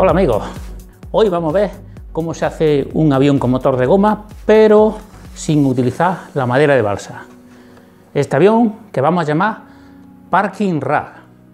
Hola amigos, hoy vamos a ver cómo se hace un avión con motor de goma, pero sin utilizar la madera de balsa. Este avión que vamos a llamar Parking Rag.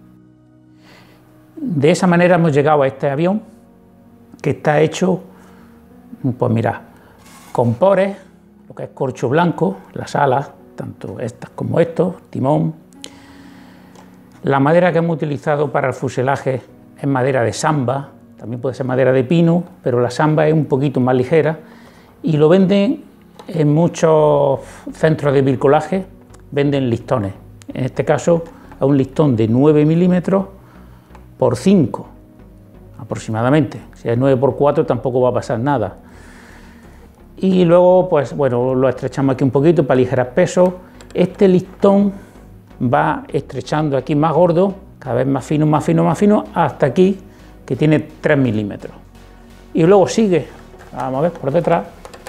De esa manera hemos llegado a este avión que está hecho, pues mirad, con pores, lo que es corcho blanco, las alas, tanto estas como estos, timón. La madera que hemos utilizado para el fuselaje es madera de samba, también puede ser madera de pino, pero la samba es un poquito más ligera y lo venden en muchos centros de bricolaje, venden listones. En este caso es un listón de 9 milímetros por 5 aproximadamente. Si es 9 por 4 tampoco va a pasar nada. Y luego, pues bueno, lo estrechamos aquí un poquito para aligerar peso. Este listón va estrechando aquí más gordo, cada vez más fino, más fino, más fino, hasta aquí, que tiene 3 milímetros. Y luego sigue, vamos a ver por detrás,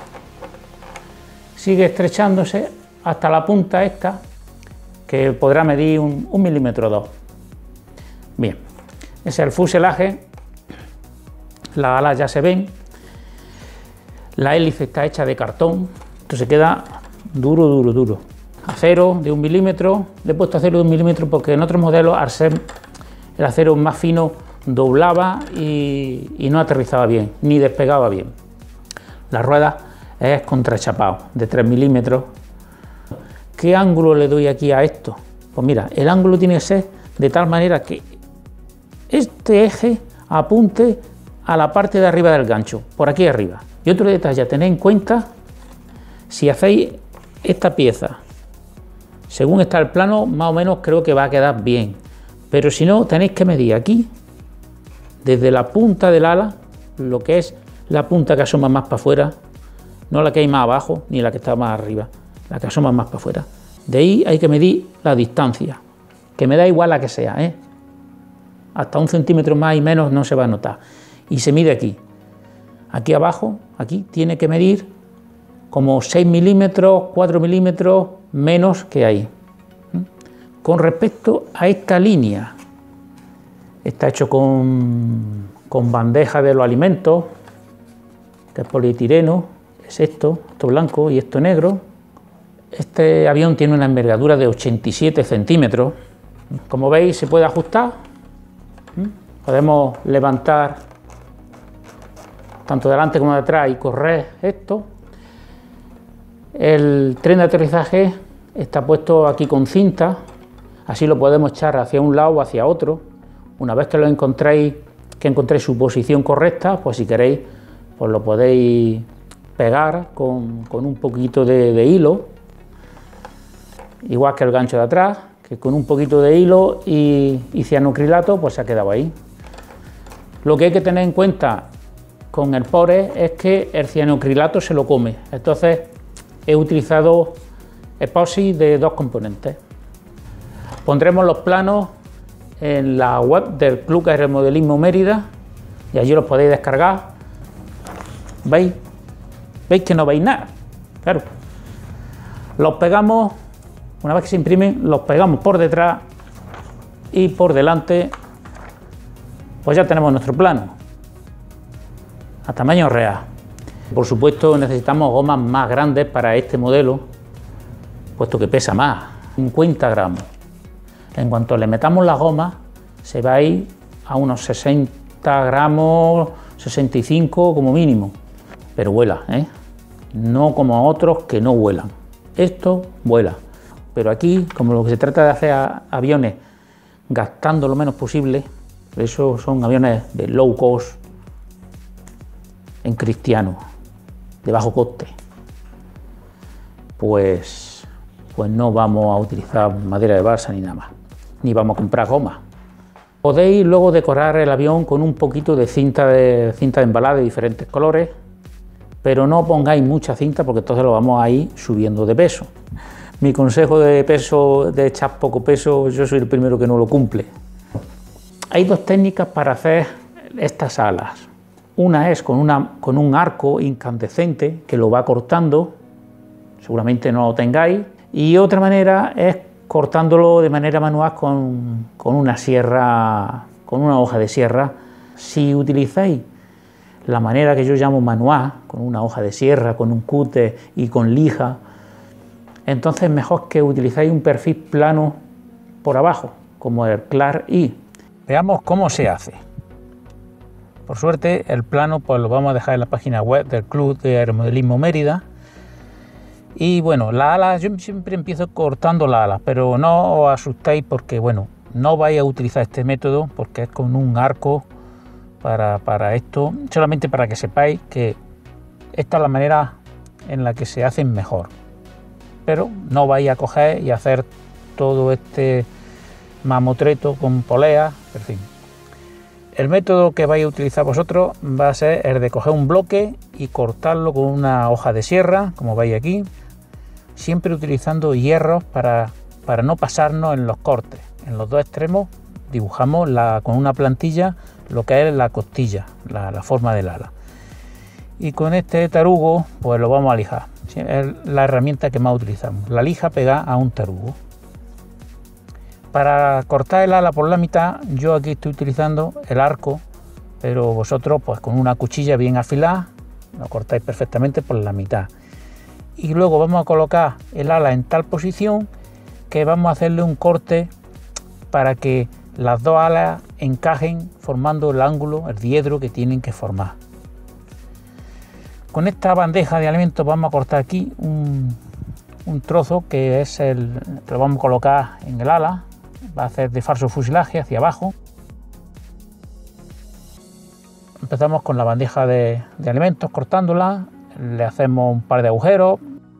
sigue estrechándose hasta la punta esta, que podrá medir un milímetro o 2. Bien, ese es el fuselaje, las alas ya se ven, la hélice está hecha de cartón, esto se queda duro, duro, duro. Acero de 1 milímetro, le he puesto acero de 1 milímetro porque en otros modelos, al ser el acero más fino, doblaba y no aterrizaba bien, ni despegaba bien. La rueda es contrachapado, de 3 milímetros. ¿Qué ángulo le doy aquí a esto? Pues mira, el ángulo tiene que ser de tal manera que este eje apunte a la parte de arriba del gancho, por aquí arriba. Y otro detalle a tener en cuenta, si hacéis esta pieza según está el plano, más o menos creo que va a quedar bien, pero si no, tenéis que medir aquí, desde la punta del ala, lo que es la punta que asoma más para afuera, no la que hay más abajo, ni la que está más arriba, la que asoma más para afuera. De ahí hay que medir la distancia, que me da igual la que sea, hasta 1 centímetro más y menos no se va a notar. Y se mide aquí. Aquí abajo, aquí, tiene que medir como 6 milímetros, 4 milímetros menos que ahí. Con respecto a esta línea, está hecho con bandeja de los alimentos, que es polietileno, es esto blanco y esto negro. Este avión tiene una envergadura de 87 centímetros. Como veis, se puede ajustar. Podemos levantar tanto delante como detrás y correr esto. El tren de aterrizaje está puesto aquí con cinta, así lo podemos echar hacia un lado o hacia otro. Una vez que lo encontréis, su posición correcta, pues si queréis, pues lo podéis pegar con un poquito de hilo, igual que el gancho de atrás, que con un poquito de hilo y cianocrilato, pues se ha quedado ahí. Lo que hay que tener en cuenta con el pore es que el cianocrilato se lo come, entonces he utilizado epoxi de 2 componentes. Pondremos los planos en la web del Club Aeromodelismo Mérida y allí los podéis descargar. ¿Veis? ¿Veis que no veis nada? Claro. Los pegamos, una vez que se imprimen, los pegamos por detrás y por delante, pues ya tenemos nuestro plano a tamaño real. Por supuesto, necesitamos gomas más grandes para este modelo, puesto que pesa más, 50 gramos. En cuanto le metamos las gomas, se va a ir a unos 60 gramos, 65 como mínimo. Pero vuela, no como otros que no vuelan. Esto vuela. Pero aquí, como lo que se trata de hacer aviones gastando lo menos posible, por eso son aviones de low cost en cristiano, de bajo coste, pues no vamos a utilizar madera de balsa ni nada más, ni vamos a comprar goma. Podéis luego decorar el avión con un poquito de cinta de embalada de diferentes colores, pero no pongáis mucha cinta porque entonces lo vamos a ir subiendo de peso. Mi consejo de peso, de echar poco peso, yo soy el primero que no lo cumple. Hay 2 técnicas para hacer estas alas. Una es con un arco incandescente que lo va cortando, seguramente no lo tengáis, y otra manera es cortándolo de manera manual con una sierra, con una hoja de sierra Si utilizáis la manera que yo llamo manual, con una hoja de sierra, con un cúter y con lija, entonces mejor que utilizáis un perfil plano por abajo, como el Clark I. Veamos cómo se hace. Por suerte el plano pues lo vamos a dejar en la página web del Club de Aeromodelismo Mérida. Y bueno, la ala, yo siempre empiezo cortando la ala, pero no os asustéis porque bueno, no vais a utilizar este método porque es con un arco para esto, solamente para que sepáis que esta es la manera en la que se hacen mejor. Pero no vais a coger y hacer todo este mamotreto con poleas, en fin. El método que vais a utilizar vosotros va a ser el de coger un bloque y cortarlo con una hoja de sierra, como veis aquí, siempre utilizando hierros para no pasarnos en los cortes. En los dos extremos dibujamos con una plantilla lo que es la costilla, la forma del ala. Y con este tarugo pues lo vamos a lijar. Es la herramienta que más utilizamos, la lija pegada a un tarugo. Para cortar el ala por la mitad, yo aquí estoy utilizando el arco, pero vosotros pues con una cuchilla bien afilada lo cortáis perfectamente por la mitad. Y luego vamos a colocar el ala en tal posición que vamos a hacerle un corte para que las dos alas encajen formando el ángulo, el diedro que tienen que formar. Con esta bandeja de alimentos vamos a cortar aquí un trozo que es que lo vamos a colocar en el ala. Va a hacer de falso fuselaje hacia abajo. Empezamos con la bandeja de alimentos cortándola, le hacemos un par de agujeros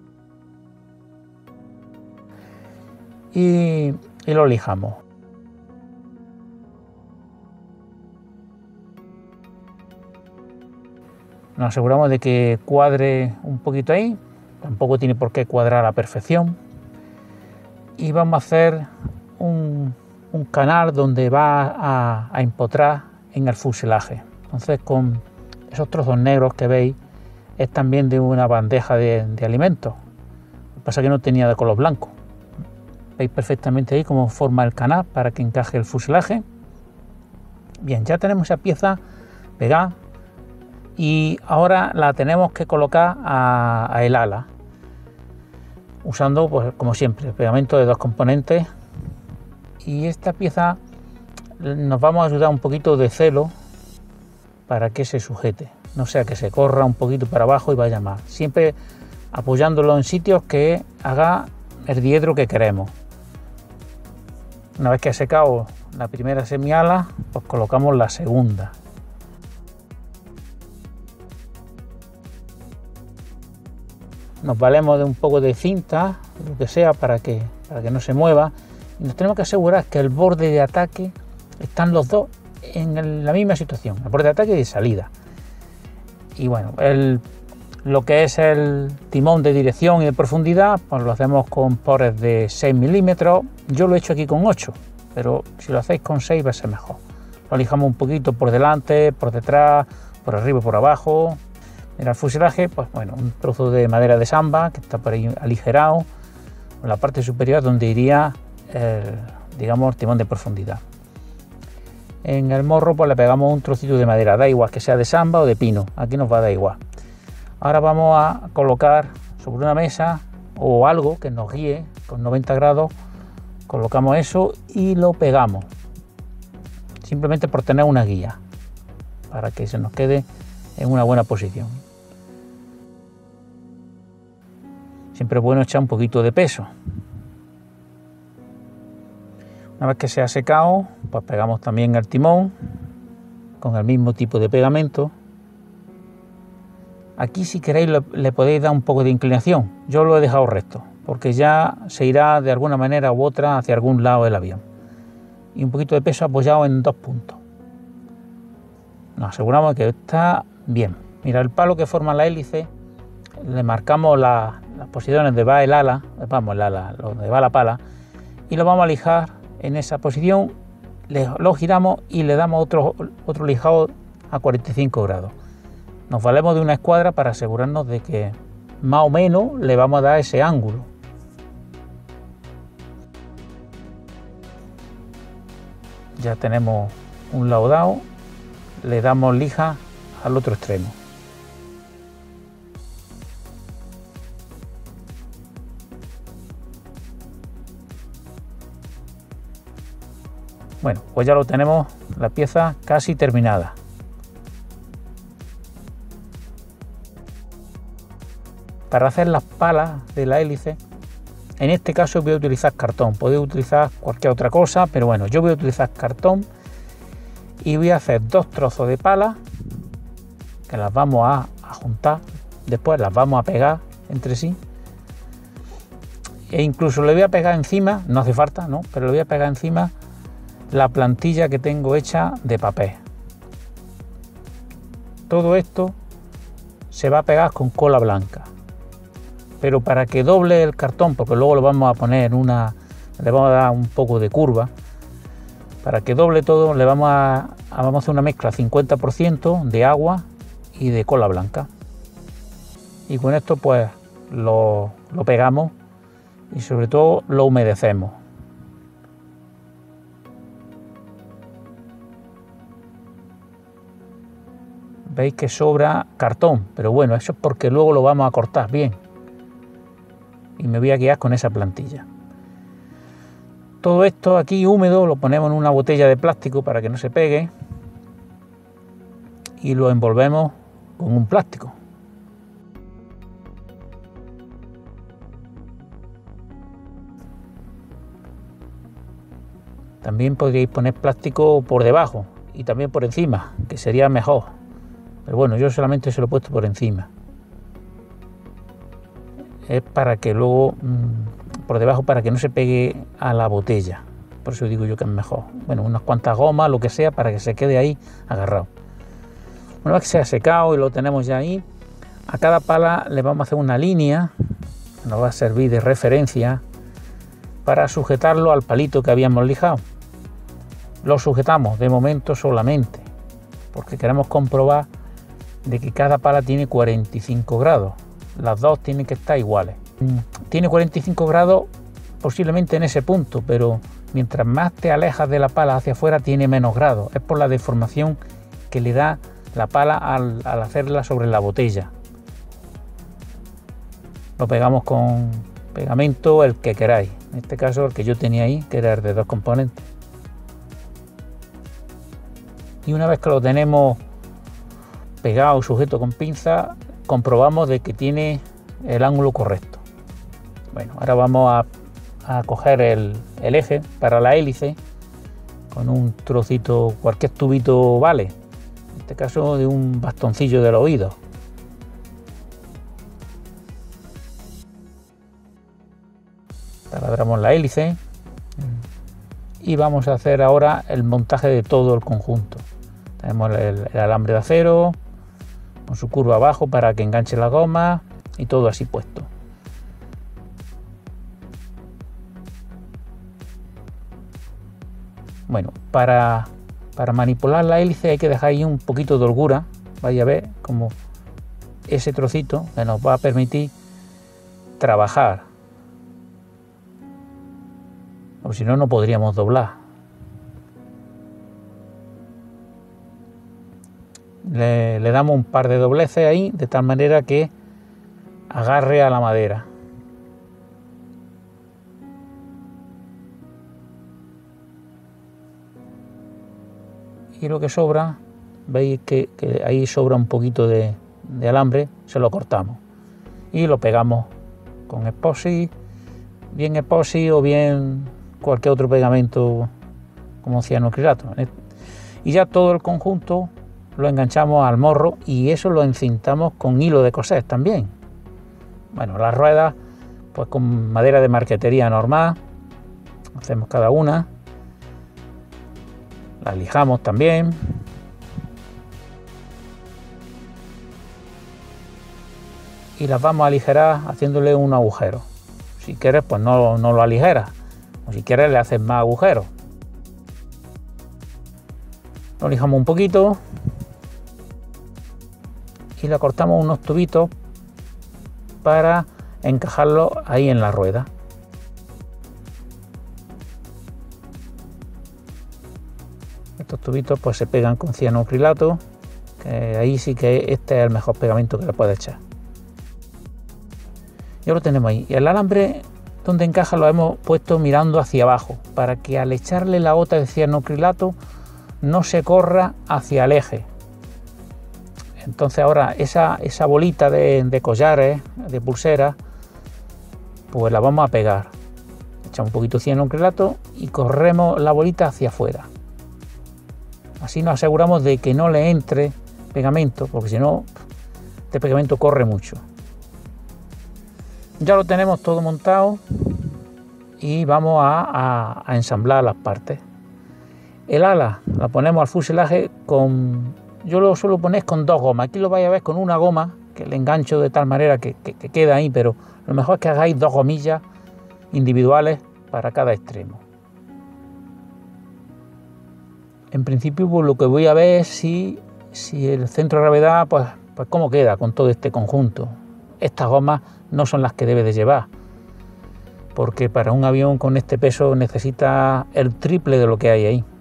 y lo lijamos. Nos aseguramos de que cuadre un poquito ahí, tampoco tiene por qué cuadrar a la perfección. Y vamos a hacer un canal donde va a empotrar en el fuselaje. Entonces con esos trozos negros que veis es también de una bandeja de alimentos. Lo que pasa es que no tenía de color blanco. Veis perfectamente ahí cómo forma el canal para que encaje el fuselaje. Bien, ya tenemos esa pieza pegada y ahora la tenemos que colocar a el ala usando pues como siempre pegamento de dos componentes. Y esta pieza nos vamos a ayudar un poquito de celo para que se sujete, no sea que se corra un poquito para abajo y vaya más, siempre apoyándolo en sitios que haga el diedro que queremos. Una vez que ha secado la primera semiala, pues colocamos la segunda. Nos valemos de un poco de cinta, lo que sea, para que no se mueva. Y nos tenemos que asegurar que el borde de ataque están los dos en la misma situación, el borde de ataque y de salida. Y bueno, lo que es el timón de dirección y de profundidad, pues lo hacemos con pores de 6 milímetros. Yo lo he hecho aquí con 8, pero si lo hacéis con 6 va a ser mejor. Lo lijamos un poquito por delante, por detrás, por arriba y por abajo. Mira, el fuselaje, pues bueno, un trozo de madera de samba que está por ahí aligerado, en la parte superior donde iría digamos el timón de profundidad. En el morro pues le pegamos un trocito de madera, da igual que sea de samba o de pino, aquí nos va a dar igual. Ahora vamos a colocar sobre una mesa o algo que nos guíe con 90 grados, colocamos eso y lo pegamos, simplemente por tener una guía, para que se nos quede en una buena posición. Siempre es bueno echar un poquito de peso. Una vez que se ha secado, pues pegamos también el timón con el mismo tipo de pegamento. Aquí si queréis le podéis dar un poco de inclinación, yo lo he dejado recto, porque ya se irá de alguna manera u otra hacia algún lado del avión. Y un poquito de peso apoyado en dos puntos. Nos aseguramos de que está bien. Mira, el palo que forma la hélice, le marcamos las posiciones donde va el ala, donde va la pala, y lo vamos a lijar en esa posición, lo giramos y le damos otro lijado a 45 grados. Nos valemos de una escuadra para asegurarnos de que más o menos le vamos a dar ese ángulo. Ya tenemos un lado dado, le damos lija al otro extremo. Bueno, pues ya lo tenemos, la pieza casi terminada. Para hacer las palas de la hélice, en este caso voy a utilizar cartón. Podéis utilizar cualquier otra cosa, pero bueno, yo voy a utilizar cartón y voy a hacer 2 trozos de pala que las vamos a juntar, después las vamos a pegar entre sí e incluso le voy a pegar encima, no hace falta, ¿no? Pero le voy a pegar encima la plantilla que tengo hecha de papel. Todo esto se va a pegar con cola blanca, pero para que doble el cartón, porque luego lo vamos a poner le vamos a dar un poco de curva, para que doble todo le vamos a hacer una mezcla 50% de agua y de cola blanca, y con esto pues lo pegamos y sobre todo lo humedecemos. Veis que sobra cartón, pero bueno, eso es porque luego lo vamos a cortar bien y me voy a quedar con esa plantilla. Todo esto aquí húmedo lo ponemos en una botella de plástico para que no se pegue y lo envolvemos con un plástico. También podríais poner plástico por debajo y también por encima, que sería mejor. Pero bueno, yo solamente se lo he puesto por encima. Es para que luego, por debajo, para que no se pegue a la botella. Por eso digo yo que es mejor. Bueno, unas cuantas gomas, lo que sea, para que se quede ahí agarrado. Una vez que se ha secado y lo tenemos ya ahí, a cada pala le vamos a hacer una línea, que nos va a servir de referencia para sujetarlo al palito que habíamos lijado. Lo sujetamos de momento solamente, porque queremos comprobar de que cada pala tiene 45 grados. Las dos tienen que estar iguales. Tiene 45 grados posiblemente en ese punto, pero mientras más te alejas de la pala hacia afuera tiene menos grados. Es por la deformación que le da la pala al hacerla sobre la botella. Lo pegamos con pegamento el que queráis. En este caso el que yo tenía ahí, que era el de 2 componentes. Y una vez que lo tenemos pegado, sujeto con pinza, comprobamos de que tiene el ángulo correcto. Bueno, ahora vamos a coger el eje para la hélice con un trocito, cualquier tubito vale, en este caso de un bastoncillo del oído. Taladramos la hélice y vamos a hacer ahora el montaje de todo el conjunto. Tenemos el alambre de acero con su curva abajo para que enganche la goma y todo así puesto. Bueno, para manipular la hélice hay que dejar ahí un poquito de holgura. Vaya a ver como ese trocito que nos va a permitir trabajar, o si no, no podríamos doblar. Le damos un par de dobleces ahí, de tal manera que agarre a la madera. Y lo que sobra, veis que ahí sobra un poquito de alambre, se lo cortamos y lo pegamos con epoxi, bien epoxi o bien cualquier otro pegamento como cianoacrilato. Y ya todo el conjunto lo enganchamos al morro y eso lo encintamos con hilo de coser también. Bueno, las ruedas pues con madera de marquetería normal, hacemos cada una, las lijamos también y las vamos a aligerar haciéndole un agujero. Si quieres pues no lo aligeras, o si quieres le haces más agujeros. Lo lijamos un poquito y le cortamos unos tubitos para encajarlo ahí en la rueda. estos tubitos pues se pegan con cianocrilato, que ahí sí que este es el mejor pegamento que le puede echar. Ya lo tenemos ahí. Y el alambre donde encaja lo hemos puesto mirando hacia abajo, para que al echarle la gota de cianocrilato no se corra hacia el eje. Entonces ahora esa bolita de collares, de pulseras, pues la vamos a pegar. Echamos un poquito de cianocrilato y corremos la bolita hacia afuera. Así nos aseguramos de que no le entre pegamento, porque si no, este pegamento corre mucho. Ya lo tenemos todo montado y vamos a ensamblar las partes. El ala la ponemos al fuselaje con, yo lo suelo poner con 2 gomas. Aquí lo vais a ver con una goma, que le engancho de tal manera que queda ahí, pero lo mejor es que hagáis 2 gomillas individuales para cada extremo. En principio, pues, lo que voy a ver es si el centro de gravedad, pues cómo queda con todo este conjunto. Estas gomas no son las que debe de llevar, porque para un avión con este peso necesita el triple de lo que hay ahí.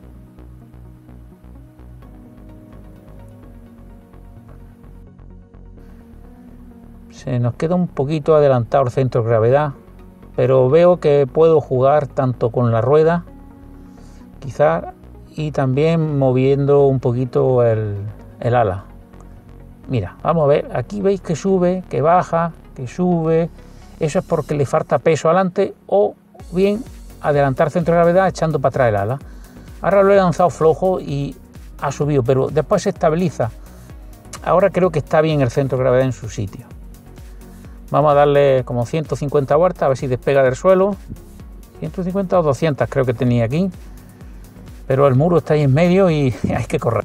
Se nos queda un poquito adelantado el centro de gravedad, pero veo que puedo jugar tanto con la rueda, quizás, y también moviendo un poquito el ala. Mira, vamos a ver, aquí veis que sube, que baja, que sube. Eso es porque le falta peso adelante, o bien adelantar el centro de gravedad echando para atrás el ala. Ahora lo he lanzado flojo y ha subido, pero después se estabiliza. Ahora creo que está bien el centro de gravedad en su sitio. Vamos a darle como 150 vueltas a ver si despega del suelo. 150 o 200 creo que tenía aquí, pero el muro está ahí en medio y hay que correr.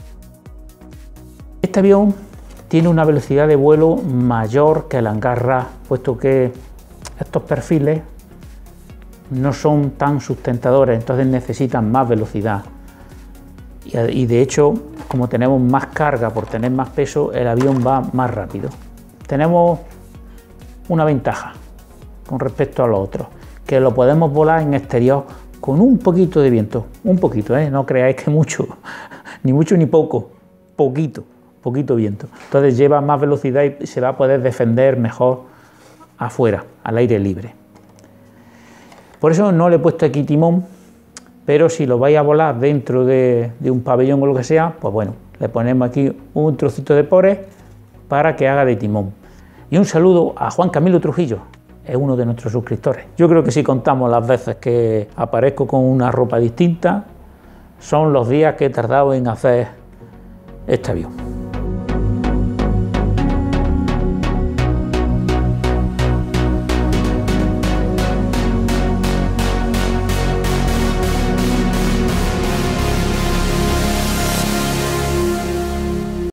Este avión tiene una velocidad de vuelo mayor que el hangar RAS, puesto que estos perfiles no son tan sustentadores, entonces necesitan más velocidad. Y de hecho, como tenemos más carga por tener más peso, el avión va más rápido. Tenemos una ventaja con respecto a los otros, que lo podemos volar en exterior con un poquito de viento, un poquito, no creáis que mucho, ni mucho ni poco, poquito viento. Entonces lleva más velocidad y se va a poder defender mejor afuera, al aire libre. Por eso no le he puesto aquí timón, pero si lo vais a volar dentro de un pabellón o lo que sea, pues bueno, le ponemos aquí un trocito de pores para que haga de timón. Y un saludo a Juan Camilo Trujillo, es uno de nuestros suscriptores. Yo creo que si contamos las veces que aparezco con una ropa distinta, son los días que he tardado en hacer este avión.